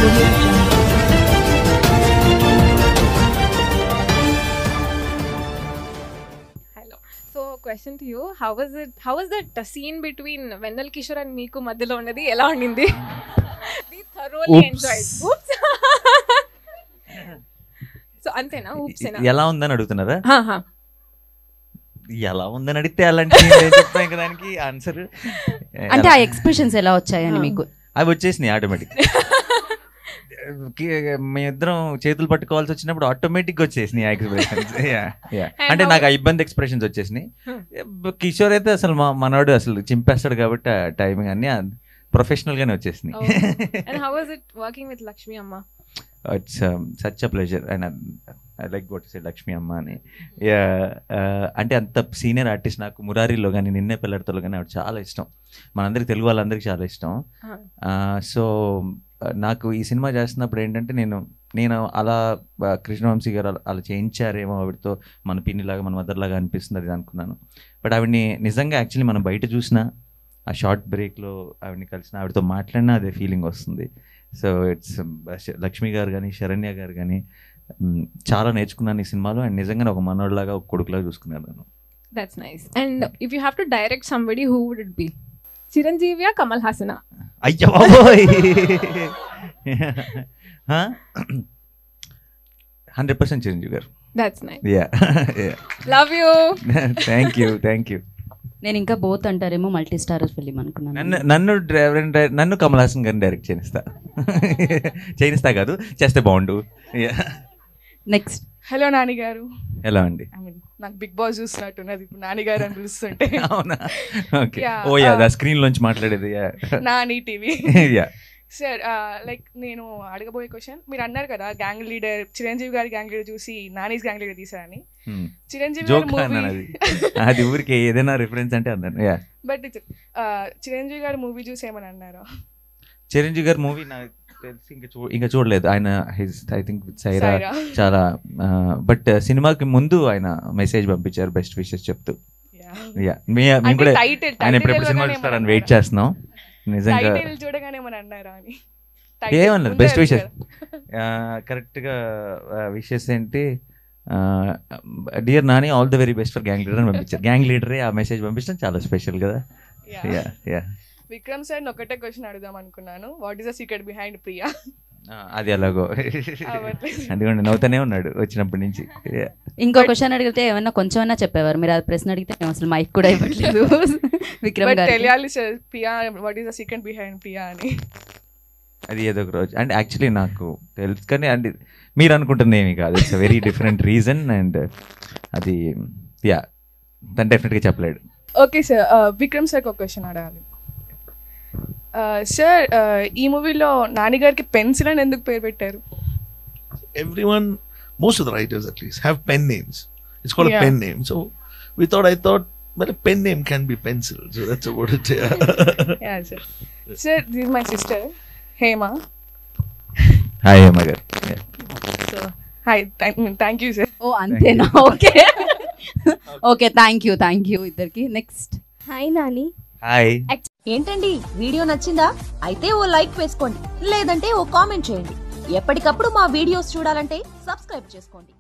Audio Jungle. So question to you, how was that scene between Vendal Kishore and Meeku మధ్యలో ఉన్నది ఎలా ఉండింది? We thoroughly enjoyed. Oops. So అంతేనా? Oops ఏనా? ఎలా ఉందని అడుగుతున్నారా? ఎలా ఉందని అడిగితే అలాంటి చెప్తాను ఇంకా దానికి ఆన్సర్. అంటే ఆ ఎక్స్ప్రెషన్స్ ఎలా వచ్చాయని మీకు? అవి వచ్చేసినాయి ఆటోమేటిక్. మేమిద్దరం చేతులు పట్టుకోవాల్సి వచ్చినప్పుడు ఆటోమేటిక్ వచ్చేసినాయి ఆ ఎక్స్ప్రెషన్స్. అంటే నాకు ఆ ఇబ్బంది ఎక్స్ప్రెషన్స్ వచ్చేసినాయి. కిషోర్ అయితే అసలు మనోడు అసలు చింపేస్తాడు కాబట్టి టైమింగ్ అన్ని ప్రొఫెషనల్ గానే వచ్చేసినాయి. And how was it working with Lakshmi Amma? It's such a pleasure and I like what you said, Lakshmi Amma అని. అంటే అంత సీనియర్ ఆర్టిస్ట్ నాకు మురారిలో కానీ నిన్నే పిల్లడితో కానీ ఆవిడ చాలా ఇష్టం. మనందరికి తెలుగు వాళ్ళందరికీ చాలా ఇష్టం. సో నాకు ఈ సినిమా చేస్తున్నప్పుడు ఏంటంటే నేను అలా కృష్ణవంశీ గారు అలా చేయించారేమో ఆవిడతో, మన పిన్నిలాగా మన మదర్లాగా అనిపిస్తుంది అది అనుకున్నాను. బట్ ఆవిడని నిజంగా యాక్చువల్లీ మనం బయట చూసినా ఆ షార్ట్ బ్రేక్లో ఆవిడని కలిసిన ఆవిడతో మాట్లాడినా అదే ఫీలింగ్ వస్తుంది. సో ఇట్స్ లక్ష్మి గారు కానీ శరణ్య గారు కానీ చాలా నేర్చుకున్నాను ఈ సినిమాలో. అండ్ నిజంగా ఒక మనోడిలాగా ఒక కొడుకులాగా చూసుకున్నాను. That's nice. And if you have to direct somebody, who would it be? చిరంజీవియా, Kamal హాసనా? అయ్యో బాబోయ్, 100% చిరంజీవి గారు. That's nice. Yeah. Love you. Thank you. నేను ఇంకా బోత్ అంటారేమో మల్టీ స్టార్ ఫిలిం అనుకున్నాను. నన్ను కమల్ హాసన్ గారిని డైరెక్ట్ చేయిస్తా కాదు, చేస్తే బాగుండు. నెక్స్ట్. హలో నాని గారు. ఎలా అండి? నాకు బిగ్ బాస్ చూస్తున్నట్టున్నది ఇప్పుడు నాని గారు అని పిలుస్తుంటే. అవునా? ఓకే. ఓ యా, దా స్క్రీన్ లోంచి మాట్లాడేది. Nani TV. Yeah sir, like నేను అడగబోయే క్వశ్చన్, మీరు అన్నారు కదా గ్యాంగ్ లీడర్, చిరంజీవి గారి గ్యాంగ్ లీడర్ చూసి నానీస్ గ్యాంగ్ లీడర్ తీసారని. చిరంజీవి అది ఊరికి ఏదైనా రిఫరెన్స్ అంటే అన్నాను. బట్ చిరంజీవి గారి మూవీ చూసి ఏమని అన్నారు? చిరంజీవి గారి మూవీ నాకు తెలిసి ఇంకా చూడలేదు. ఆయన ఐ థింక్ సైరా చాలా, బట్ సినిమాకి ముందు ఆయన మెసేజ్ పంపించారు బెస్ట్ విషెస్ చెప్తూ. మేము కూడా ఆయన ఎప్పుడు సినిమా చూస్తారని వెయిట్ చేస్తున్నాం. నిజంగా ఏమన్నారు బెస్ట్ విషెస్ కరెక్ట్గా విషెస్ ఏంటి, dear Nani all the very best for gang leader అని పంపించారు. గ్యాంగ్ లీడరే ఆ మెసేజ్ పంపించడం చాలా స్పెషల్ కదా. విక్రమ్ సార్ ఒకటే క్వశ్చన్ అడుగుదాం అనుకున్నాను, what is the secret behind Priya? అది ఎలాగో అందుకని నవ్వుతూనే ఉన్నాడు వచ్చినప్పటి నుంచి. ఇంకో క్వశ్చన్ అడిగితే ఏమన్నా కొంచెం చెప్పేవారు, మీరు అది ప్రశ్న అడిగితే అసలు మైక్ కూడా ఇవ్వట్లేదు. విక్రమ్ గారు తెలియాలి sir, Priya what is the secret behind Priya అని. అది ఏదో ఒక రోజు అంటే యాక్చువల్లీ నాకు తెలుసు, కానీ అంటే మీరు అనుకుంటుంది ఏమి కాదు. It's a very different reason and అది తను డెఫినెట్గా చెప్పలేడు. ఓకే సార్, విక్రమ్ సార్కి ఒక క్వశ్చన్ అడగాలి. సార్, ఈ మూవీలో నాని గారికి పెన్సిల్ అని ఎందుకు పేరు పెట్టారు? Everyone, most of the writers at least, have pen names. It's called a pen name. So I thought, well, a pen name can be pencil. So that's about it. Yeah, sir. Sir, this is my sister, Hema. Hi, Hema garu. So, hi, thank you, sir. Oh, antena. Okay. Okay, thank you ఇద్దరికి. Next. Hi Nani. Hi. ఏంటండి video నచ్చిందా? అయితే ఓ like వేసుకోండి, లేదంటే ఓ comment చేయండి. ఎప్పటికప్పుడు మా videos చూడాలంటే సబ్స్క్రైబ్ చేసుకోండి.